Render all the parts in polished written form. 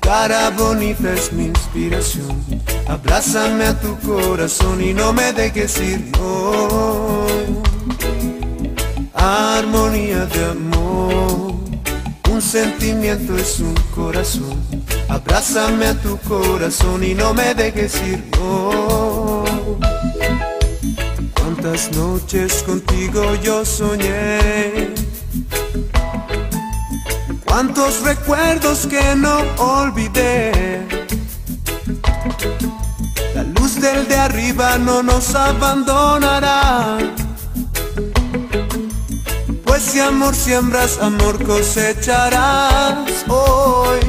cara bonita es mi inspiración. Abrázame a tu corazón y no me dejes ir, no. Armonía de amor, un sentimiento es un corazón. Abrázame a tu corazón y no me dejes ir, no. Cuántas noches contigo yo soñé, cuántos recuerdos que no olvidé. La luz del de arriba no nos abandonará, pues si amor siembras, amor cosecharás hoy.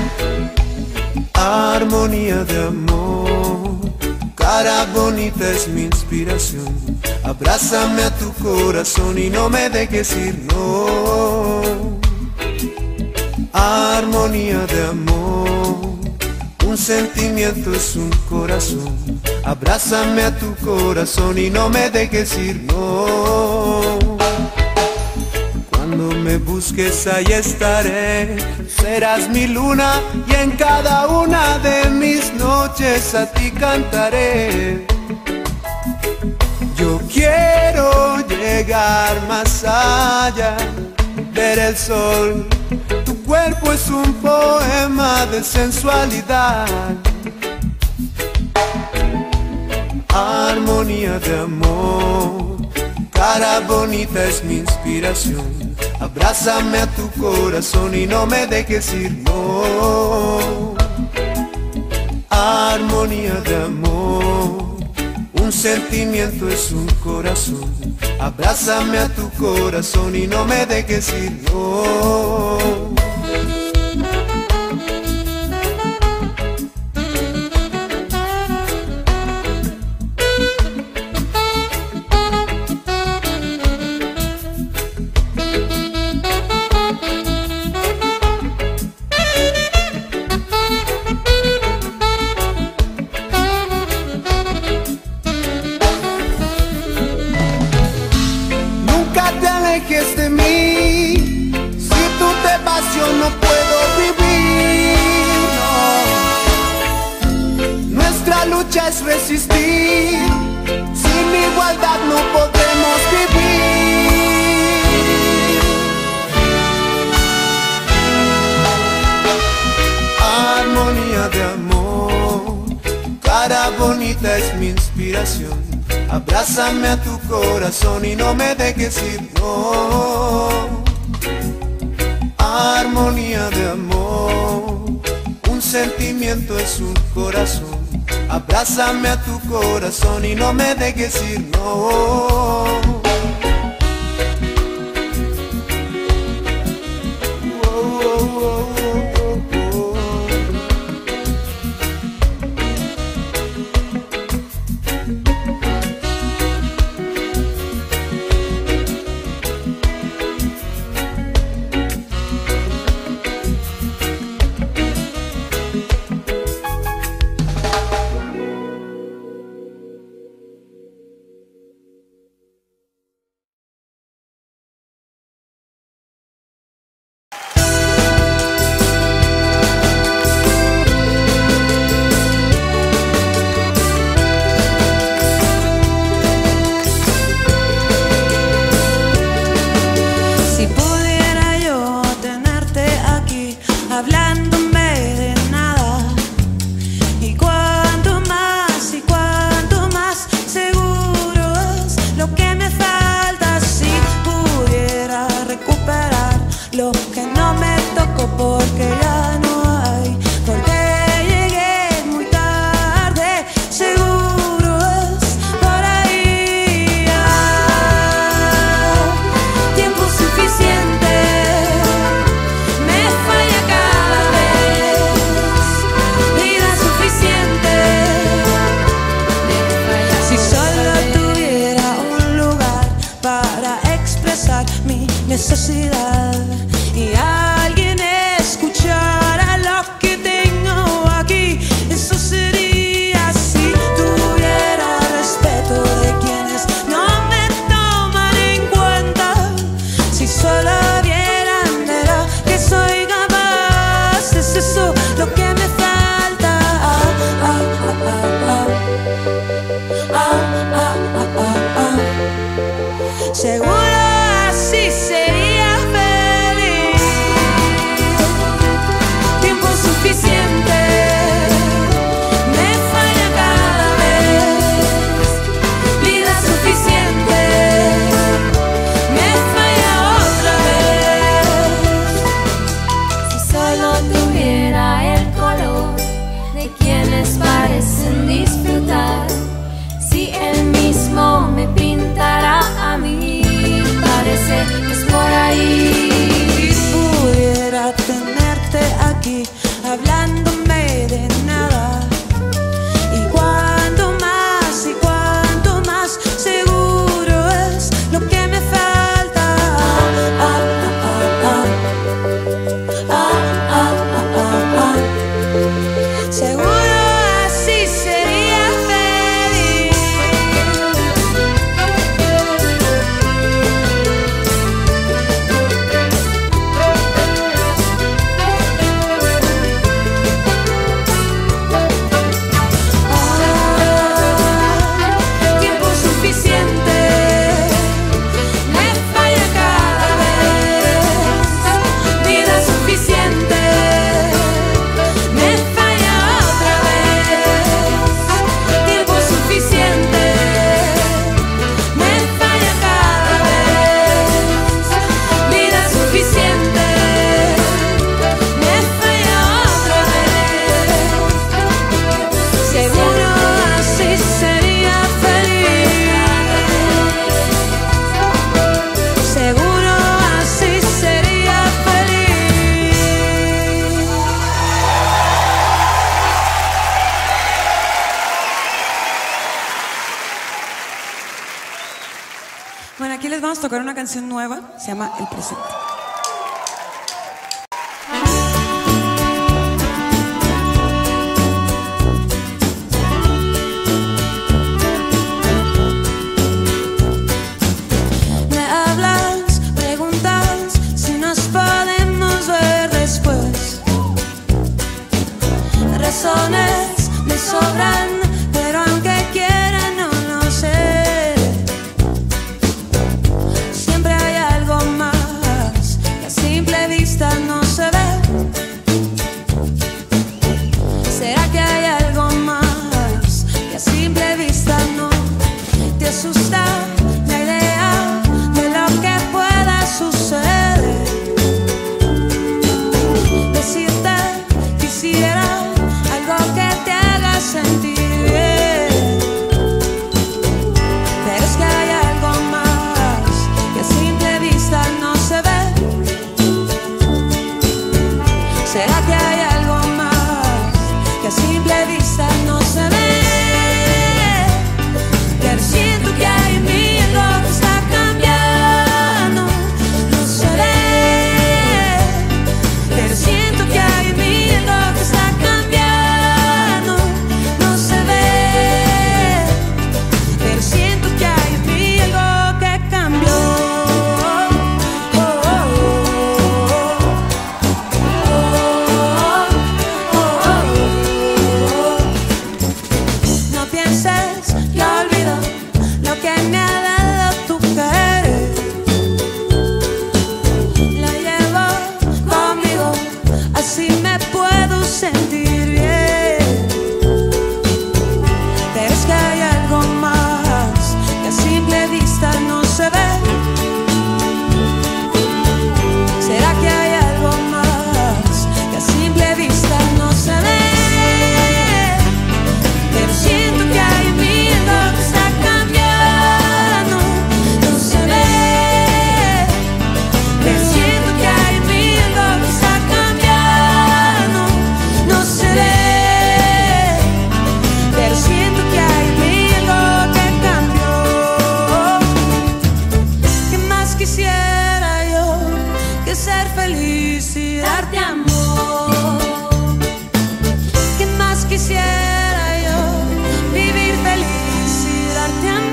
Armonía de amor, cara bonita es mi inspiración. Abrázame a tu corazón y no me dejes ir, no. Armonía de amor, un sentimiento es un corazón. Abrázame a tu corazón y no me dejes ir, no. Cuando me busques ahí estaré, serás mi luna y en cada una de mis noches a ti cantaré. Yo quiero llegar más allá, ver el sol. Tu cuerpo es un poema de sensualidad. Armonía de amor, cara bonita es mi inspiración. Abrázame a tu corazón y no me dejes ir, no. Armonía de amor, un sentimiento es un corazón. Abrázame a tu corazón y no me dejes ir, no. Te alejes de mí, si tú te vas yo no puedo vivir, no. Nuestra lucha es resistir, sin igualdad no podremos vivir. Armonía de amor, cara bonita es mi inspiración. Abrázame a tu corazón y no me dejes ir, no. Armonía de amor, un sentimiento es un corazón. Abrázame a tu corazón y no me dejes ir, no. de quienes parecen disfrutar. Si él mismo me pintará a mí, parece que es por ahí. Si pudiera tenerte aquí, hablándome de nada, y cuánto más seguro es lo que me falta. Seguro así sería feliz. Tiempo suficiente me falla cada vez. Vida suficiente me falla otra vez. Tiempo suficiente me falla cada vez. Vida suficiente me falla otra vez. Seguro así sería feliz. Seguro así sería feliz. Bueno, aquí les vamos a tocar una canción nueva, se llama El Presente. Me hablas, preguntas si nos podemos ver después. Razones me sobran, pero aunque quiera no lo sé. Siempre hay algo más que a simple vista no se ve. ¿Será que hay algo más que a simple vista no te asusta? La idea de lo que pueda suceder. Decirte quisiera algo que te haga sentir bien. Pero es que hay algo más que a simple vista no se ve. ¿Será que hay algo más que a simple vista no se ve? Pero siento que hay en mí algo que está cambiando, no se ve. Pero siento que hay en mí algo que está cambiando, no se ve. Pero siento que hay en mí algo que cambió. No pienses que olvido lo que me ha dado tu querer. Lo llevo conmigo, así me puedo sentir bien. Pero es que hay algo más que a simple vista no se ve. ¿Será que hay algo más que a simple vista no se ve? Pero siento que hay en mí algo que está cambiando, no se ve. Pero siento que hay en mí algo que está cambiando, no se ve. Pero siento que hay en mí algo que cambió. ¿Qué más quisiera yo que ser feliz y darte amor? ¿Qué más quisiera yo vivir feliz y darte amor?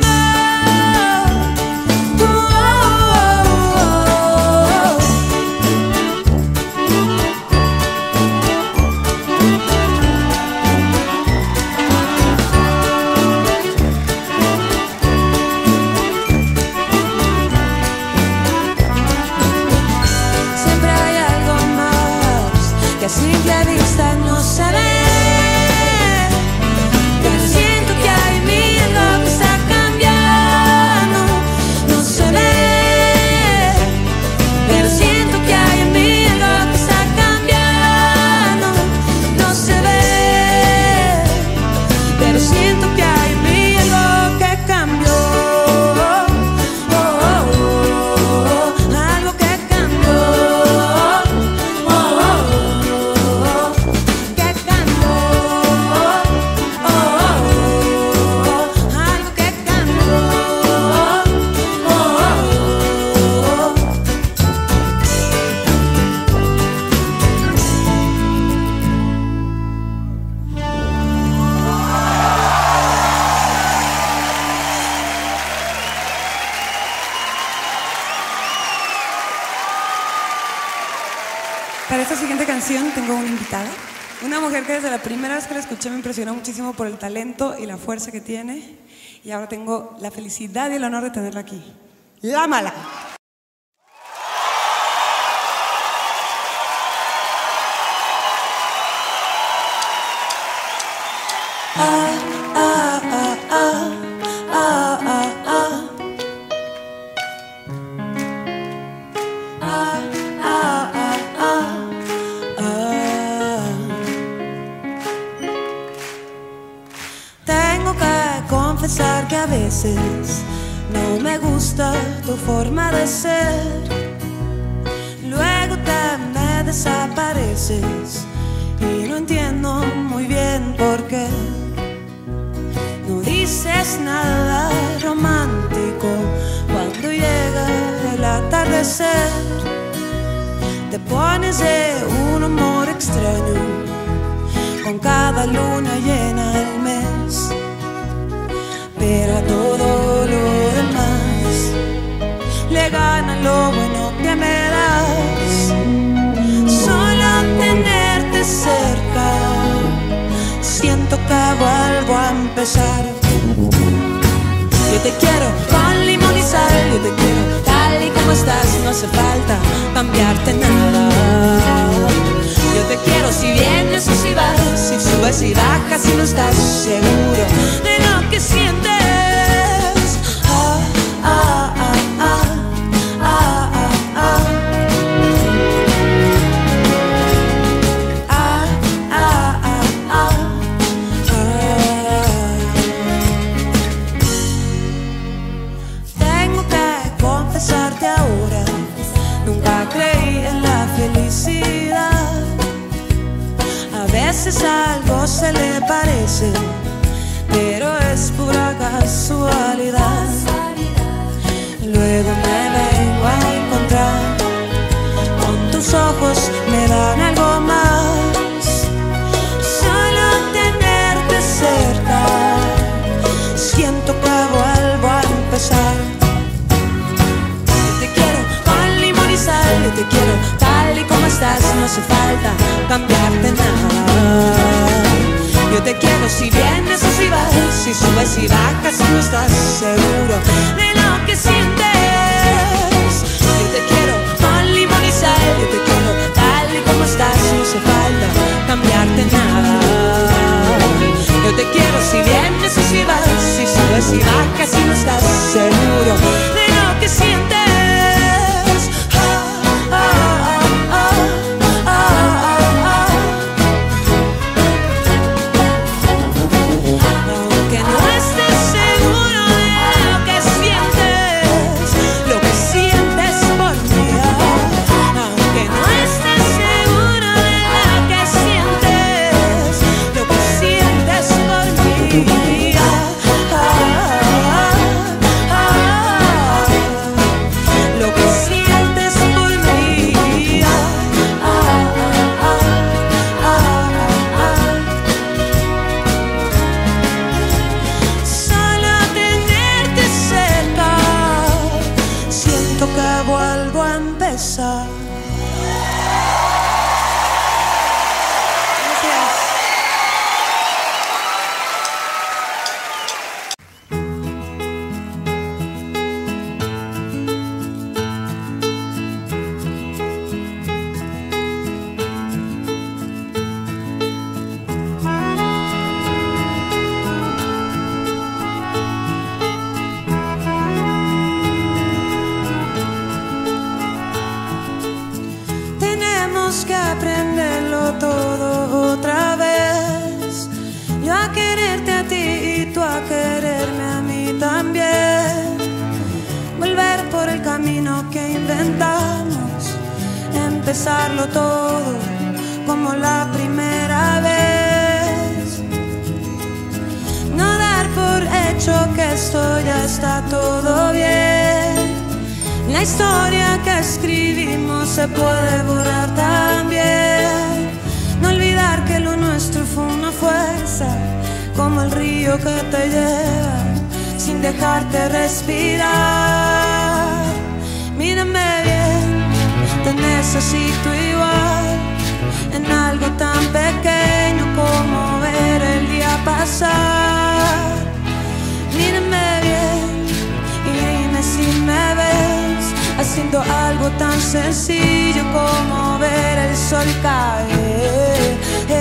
Siempre hay algo más que a simple vista no se ve. Pero siento que hay en mí algo que está cambiando, no se ve. Pero siento que hay en mí algo que está cambiando, no se ve. esta siguiente canción tengo una invitada, una mujer que desde la primera vez que la escuché me impresionó muchísimo por el talento y la fuerza que tiene, y ahora tengo la felicidad y el honor de tenerla aquí. La Mala. Tengo que confesar que a veces no me gusta tu forma de ser. Luego te me desapareces y no entiendo muy bien por qué. No dices nada romántico cuando llega el atardecer. Te pones de un humor extraño con cada luna llena del mes. Pero a todo lo demás le gana lo bueno que me das. Solo tenerte cerca siento que vuelvo a empezar. Yo te quiero con limón y sal, yo te quiero tal y como estás, no hace falta cambiarte nada. Yo te quiero si vienes o si vas, si subes y bajas, si no estás seguro de lo que sientes. Tengo que confesarte ahora, nunca creí en la felicidad. A veces algo se le parece, pero es pura casualidad. Luego me vengo a encontrar con tus ojos, me dan algo más. Solo tenerte cerca siento que vuelvo a empezar. Yo te quiero con limón y sal, yo te quiero tal y como estás, no hace falta cambiarte nada. Yo te quiero si vienes o si vas, si subes y bajas, si no estás seguro de lo que sientes. Yo te quiero con limón y sal, yo te quiero tal y como estás, no hace falta cambiarte nada. Yo te quiero si vienes o si vas, si subes y bajas, si no estás seguro de lo que sientes. Que aprenderlo todo otra vez. Yo a quererte a ti y tú a quererme a mí también. Volver por el camino que inventamos, empezarlo todo como la primera vez. No dar por hecho que esto ya está todo bien. La historia que escribimos se puede borrar también. No olvidar que lo nuestro fue una fuerza, como el río que te lleva sin dejarte respirar. Mírame bien, te necesito igual. en algo tan pequeño como ver el día pasar. Mírame bien y dime si me ves haciendo algo tan sencillo como ver el sol caer.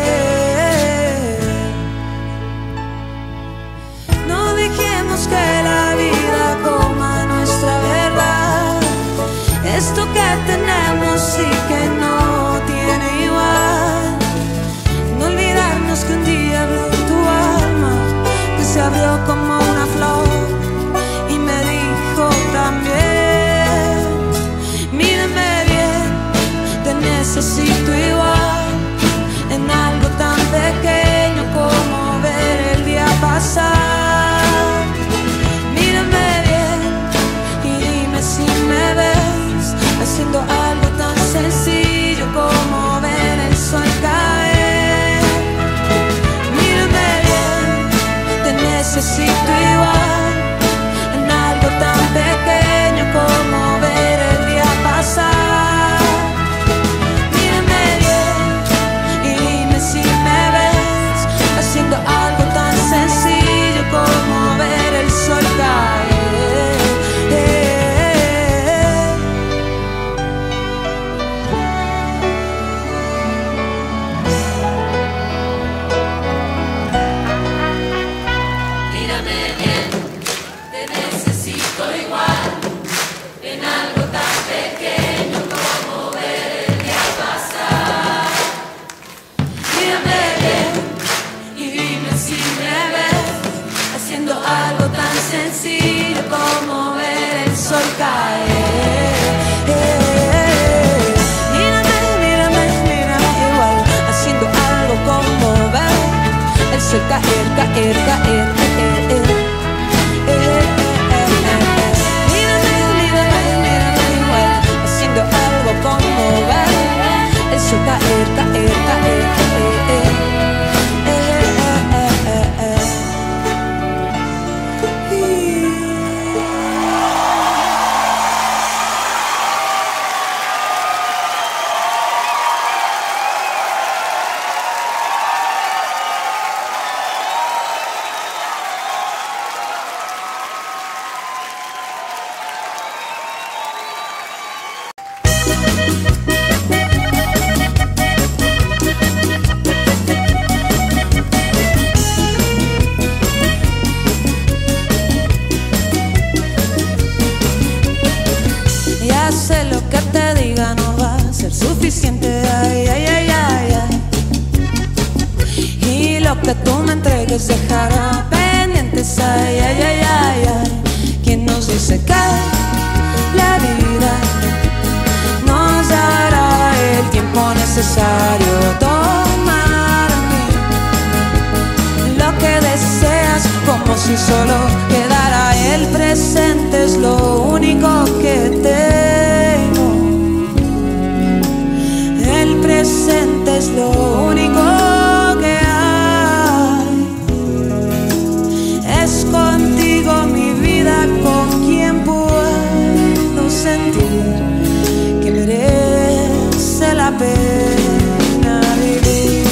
No dejemos que la vida coma nuestra verdad, esto que tenemos y que no tiene igual. No olvidarnos que un día abrió tu alma, que se abrió como una flor y me dijo también: mírame bien, te necesito igual, en algo tan pequeño como ver el día pasar. Mírame bien y dime si me ves haciendo algo tan sencillo como ver el sol caer. Mírame bien, te necesito igual, en algo tan pequeño como ver el día pasar. Mírame bien y dime si me ves haciendo algo tan sencillo como ver el sol caer. Algo tan sencillo como ver el sol caer. Mírame, mírame, mírame igual, haciendo algo como ver el sol caer, caer, caer, Mírame, mírame, mírame igual, haciendo algo como ver el sol caer, caer, caer, suficiente, ay, ay, ay, ay, ay. Y lo que tú me entregues dejará pendientes, ay, ay, ay, ay, ay. ¿Quién nos dice que la vida nos dará el tiempo necesario? Tomarme lo que deseas como si solo quedara el presente, es lo único que tengo. El presente es lo único que hay. Es contigo mi vida, con quien puedo sentir que merece la pena vivir.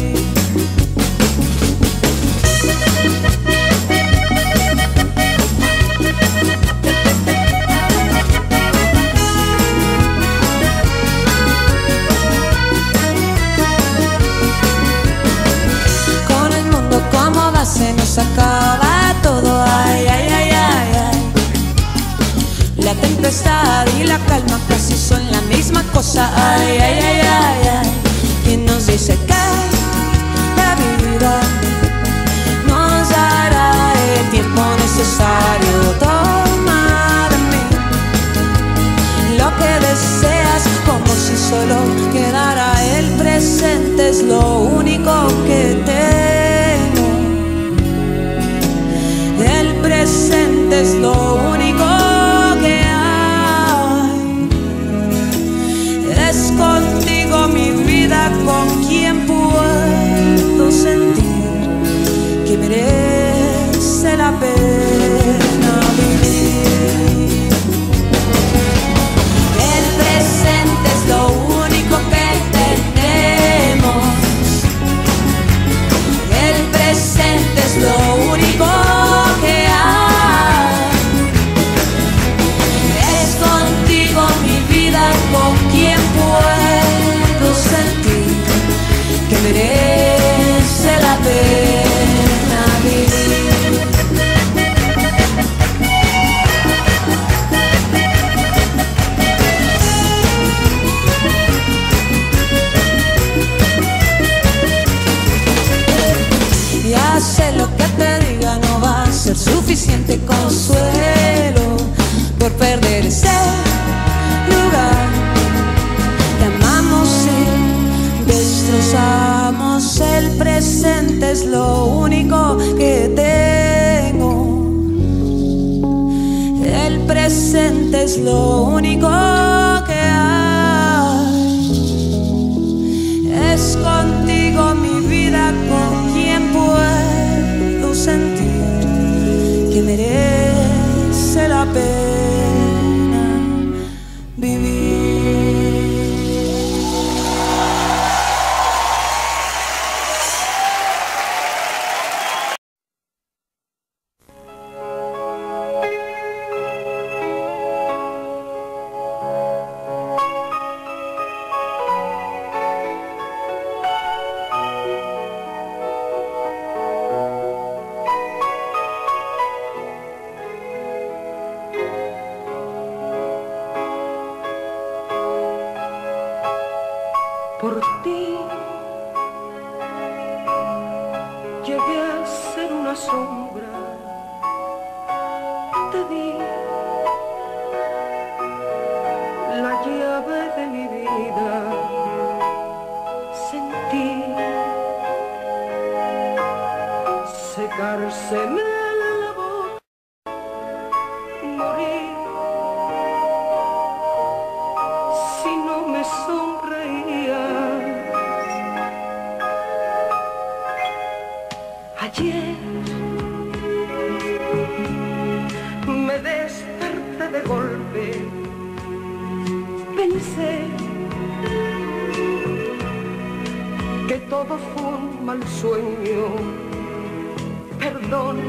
Se nos acaba todo, ay, ay, ay, ay, ay. La tempestad y la calma casi son la misma cosa, ay, ay, ay, ay, ay. ¿Quién nos dice que la vida nos dará el tiempo necesario? Tomarme lo que deseas como si solo quedara el presente, es lo único que tengo. El presente es lo único que hay. Es contigo mi vida, con quien puedo sentir que merece la pena vivir. El presente es lo único que tenemos. Realmente es lo único que hay. Es contigo mi vida, con quien puedo sentir que merece la pena vivir. Por ti llegué a ser una sombra, te di la llave de mi vida, sentí secárseme la boca, morir si no me sonreía. Ayer me desperté de golpe, pensé que todo fue un mal sueño, perdón,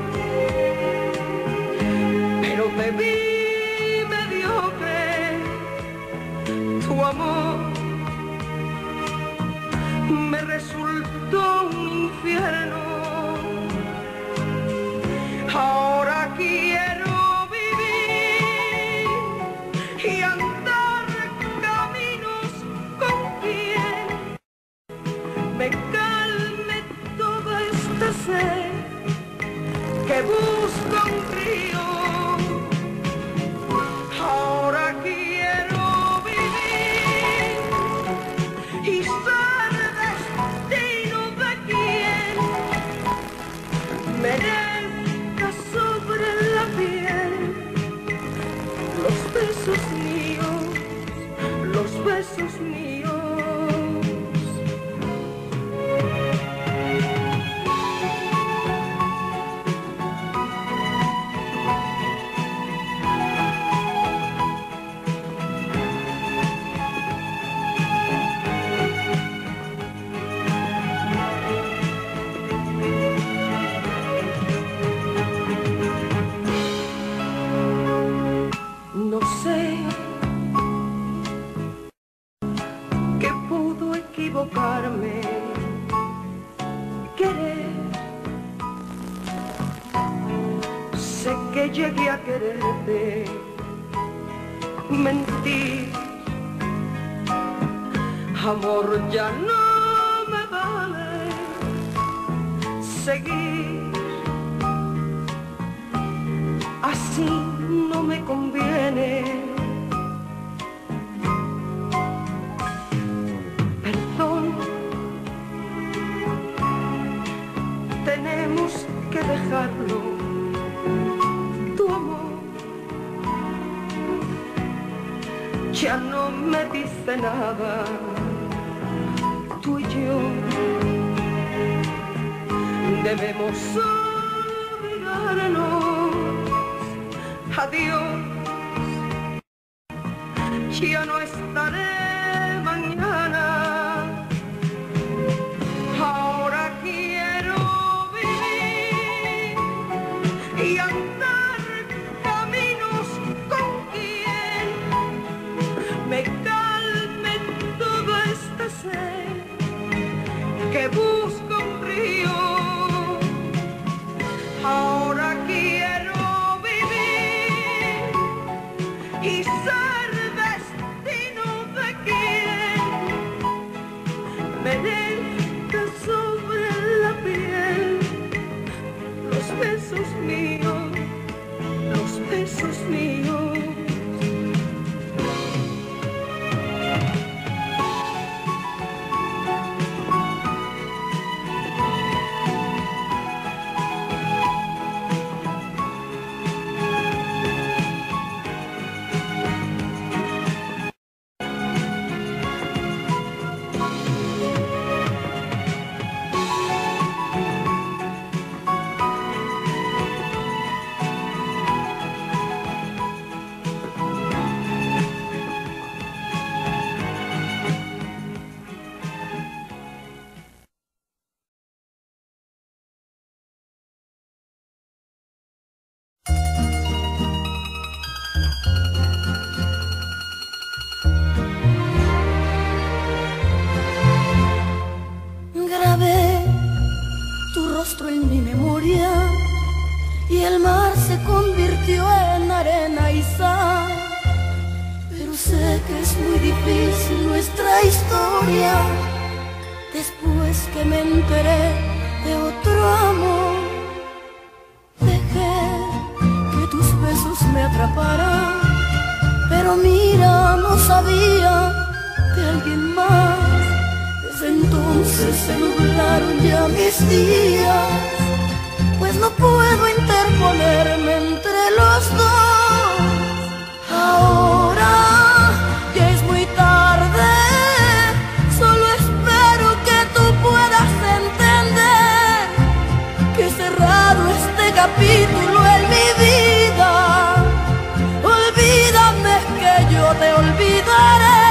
pero te vi mediocre, tu amor me resultó un infierno. Ahora quiero vivir y andar caminos con quien me calme toda esta sed que busca un río. Ahora quiero vivir y ser destino de quien merezca sobre la piel los besos míos, los besos míos. No sé qué pudo equivocarme, querer. Sé que llegué a quererte, mentir. Amor ya no me vale seguir. Así no me conviene. Perdón, tenemos que dejarlo. Tu amor ya no me dice nada. Tú y yo debemos olvidarnos. Adiós, ya no estaré mañana. Ahora quiero vivir y andar caminos con quien me calme toda esta sed que busca un río. Ahora quiero y ser destino de quien merezca sobre la piel los besos míos, los besos míos. Grabé tu rostro en mi memoria y el mar se convirtió en arena y sal. Pero sé que es muy difícil nuestra historia. Después que me enteré de otro amor, dejé que tus besos me atraparan. Pero mira, no sabía de alguien más. Desde entonces se nublaron ya mis días, pues no puedo interponerme entre los dos. Ahora ya es muy tarde, solo espero que tú puedas entender que he cerrado este capítulo en mi vida. Olvídame que yo te olvidaré.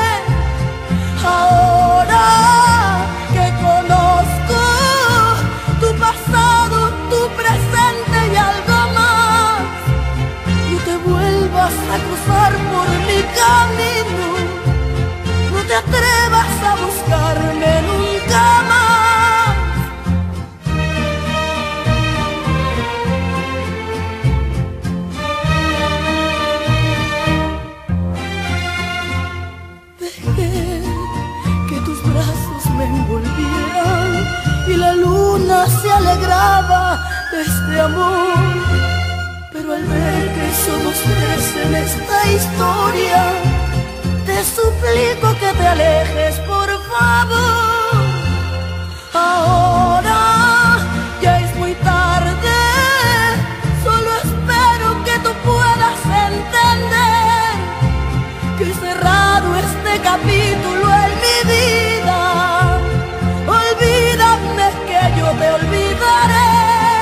Ahora que conozco tu pasado, tu presente y algo más, no te vuelvas a cruzar por mi camino, no te atrevas a buscarme nunca más. Me envolvieran y la luna se alegraba de este amor. Pero al ver que somos tres en esta historia, te suplico que te alejes, por favor. Ahora ya es muy tarde, solo espero que tú puedas entender que he cerrado este capítulo en mi vida. Olvídame que yo te olvidaré.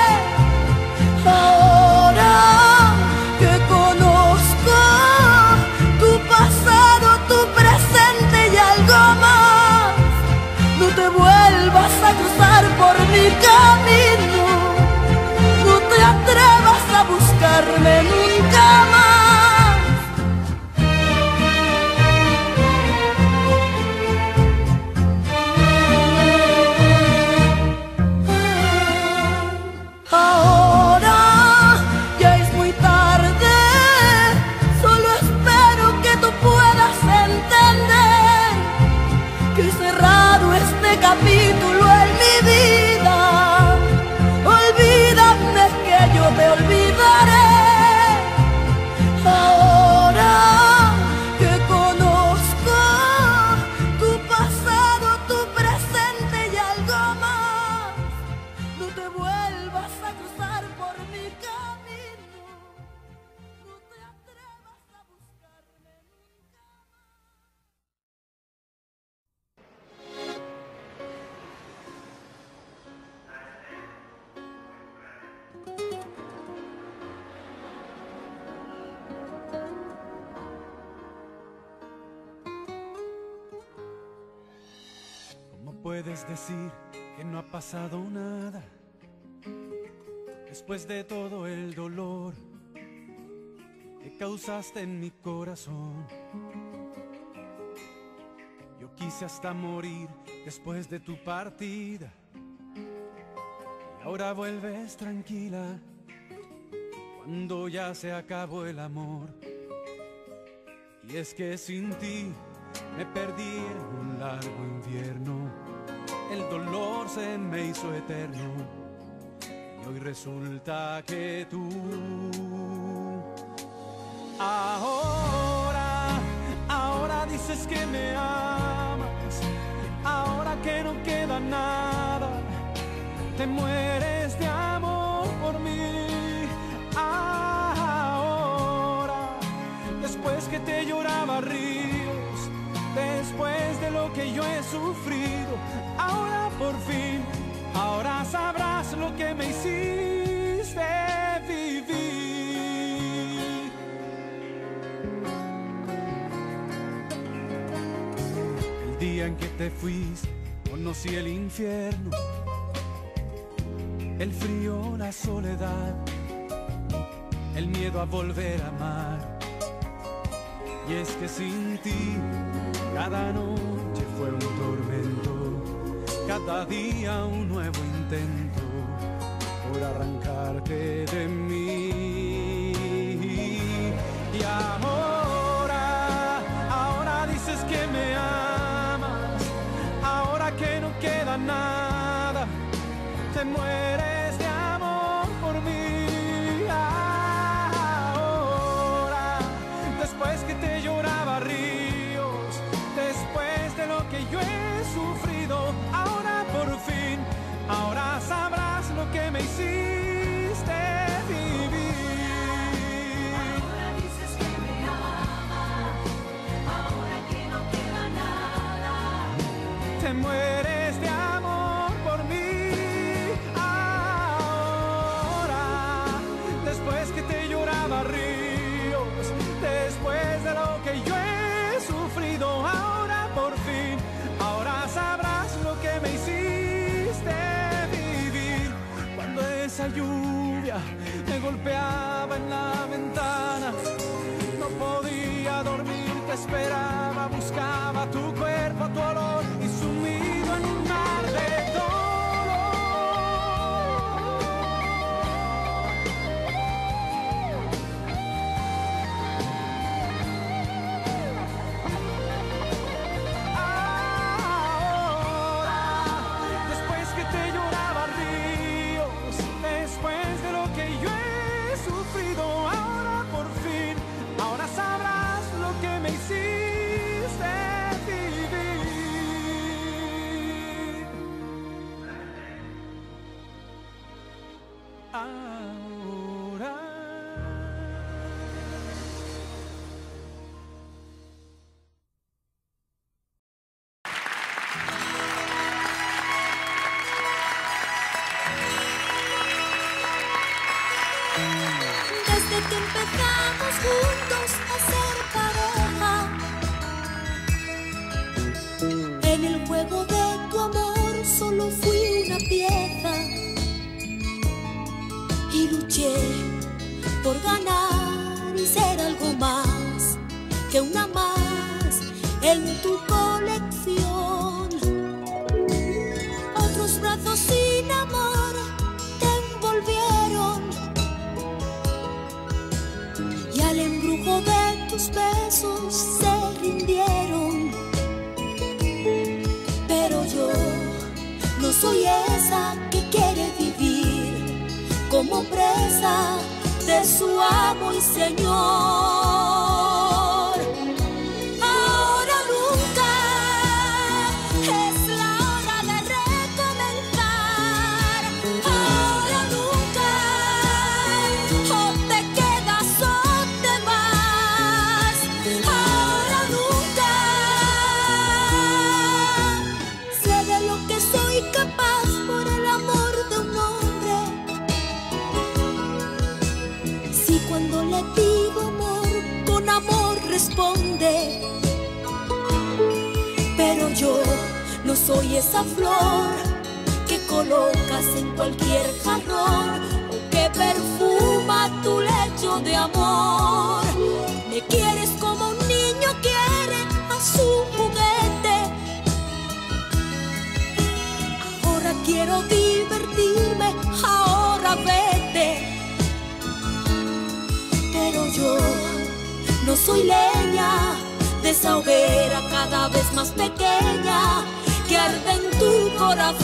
Ahora que conozco tu pasado, tu presente y algo más, no te vuelvas a cruzar por mi camino, no te atrevas a buscarme nunca más. Capítulo en mi vida, olvídame que yo te olvidaré. Ahora que conozco tu pasado, tu presente y algo más, no te vuelvas a cruzar por mi camino, no te atrevas a buscarme nunca más. Puedes decir que no ha pasado nada después de todo el dolor que causaste en mi corazón. Yo quise hasta morir después de tu partida y ahora vuelves tranquila cuando ya se acabó el amor. Y es que sin ti me perdí en un largo invierno. El dolor se me hizo eterno y hoy resulta que tú ahora dices que me amas, ahora que no queda nada, te mueres de amor por mí. Ahora, después que te lloraba ríos, después de lo que yo he sufrido, ahora por fin, ahora sabrás lo que me hiciste vivir. El día en que te fuiste, conocí el infierno, el frío, la soledad, el miedo a volver a amar. Y es que sin ti cada noche fue un tormento, cada día un nuevo intento por arrancarte de mí. Y ahora dices que me amas, ahora que no queda nada, te mueres de amor por mí. Ahora, después que te lloraba ríos, después de lo que yo he sufrido, ahora por fin, ahora sabrás lo que me hiciste vivir. Ahora dices que me amas, ahora que no queda nada, te mueres de amor por mí. Ahora, después que te lloraba ríos, después de lo que yo he sufrido, ahora por fin, ahora sabrás lo que me hiciste vivir. Cuando esa lluvia me golpeaba en la ventana, no podía dormir, te esperaba, buscaba tu cuerpo, tu olor, y sumido en un mar de dolor. Ahora, después que te lloraba ríos, después de lo que yo he sufrido, ahora por fin, ahora sabrás lo que me hiciste vivir. Ahora. Desde que empezamos juntos a ser pareja, en el juego de tu amor solo fui una pieza y luché por ganar y ser algo más que una más en tu colección. Otros brazos sin amor te envolvieron y al embrujo de tus besos se rindieron. Pero yo no soy esa que quiere vivir como presa de su amo y señor. Ahora nunca es la hora de recomenzar. Ahora nunca, o te quedas o te vas. Ahora nunca, sé de lo que soy capaz por el amor de un hombre. Si cuando le pido amor, con amor responde. Pero yo no soy esa flor que colocas en cualquier jarrón o que perfuma tu lecho de amor. Me quieres como un niño quiere a su juguete. Ahora quiero divertirme, ahora vete. Pero yo no soy leña de esa hoguera cada vez más pequeña que arde en tu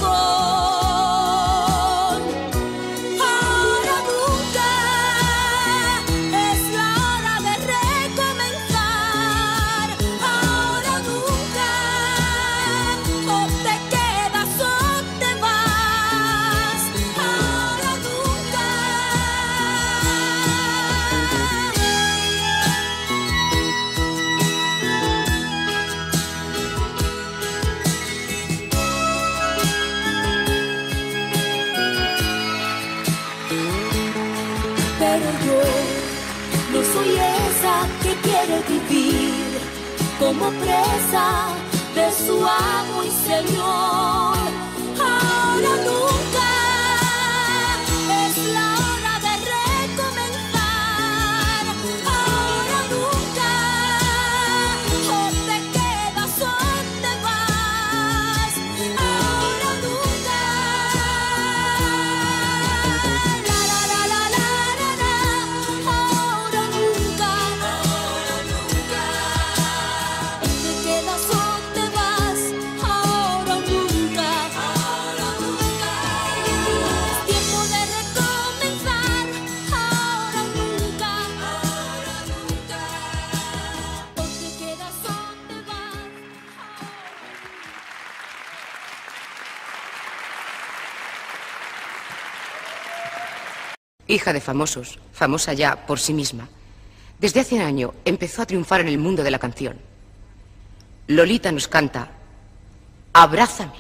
corazón. Ahora nunca es la hora de recomenzar. Ahora nunca, o te quedas o te vas. Ahora nunca. Pero yo no soy esa que quiere vivir como presa de su amo y señor. Ahora nunca es la hora de recomenzar. Ahora nunca, o te quedas o te vas. Ahora hija de famosos, famosa ya por sí misma, desde hace un año empezó a triunfar en el mundo de la canción. Lolita nos canta Abrázame.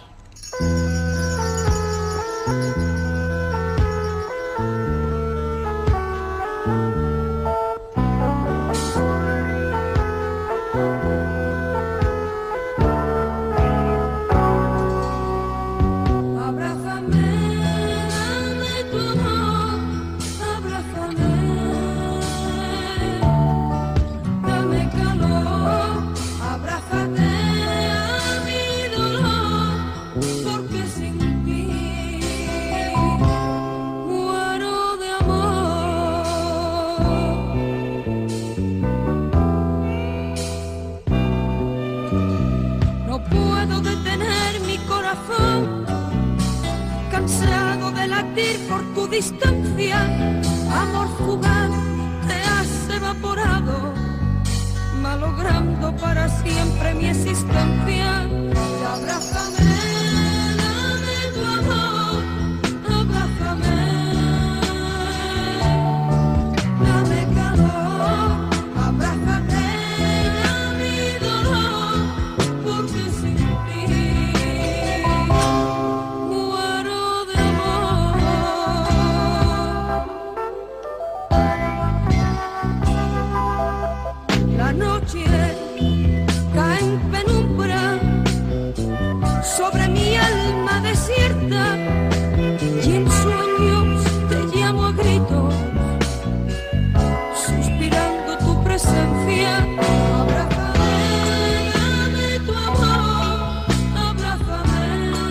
Cansado de latir por tu distancia, amor fugaz, te has evaporado, malogrando para siempre mi existencia. Y abrázame, dame tu amor, abrázame, dame calor, abrázame a mi dolor, porque sin ti cae en penumbra sobre mi alma desierta y en sueños te llamo a gritos, suspirando tu presencia. Abrázame, dame tu amor, abrázame,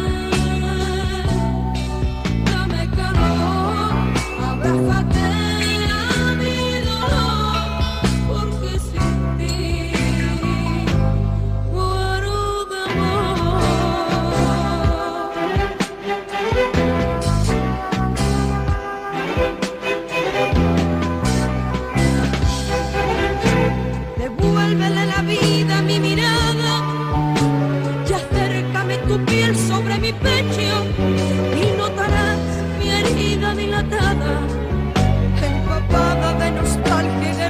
dame calor, abrázate a mi dolor, porque sin ti devuélvele la vida a mi mirada y acércame tu piel sobre mi pecho y notarás mi herida dilatada, empapada de nostalgia y de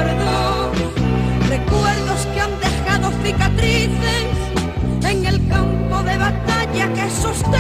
recuerdos que han dejado cicatrices en el campo de batalla que sostiene